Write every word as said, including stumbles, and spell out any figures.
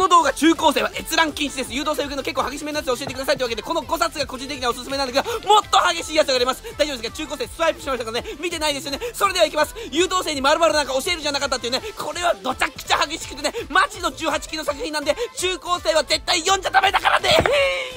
の動画中高生は閲覧禁止です。誘導性受けの結構激しめのやつを教えてくださいというわけで、このごさつが個人的にはおすすめなんですが、もっと激しいやつが出ます。大丈夫ですか？中高生スワイプしましたからね、見てないですよね。それではいきます。誘導性に丸々なんか教えるじゃなかったっていうね、これはどちゃくちゃ激しくてね、マジのじゅうはちきの作品なんで、中高生は絶対読んじゃダメだからね。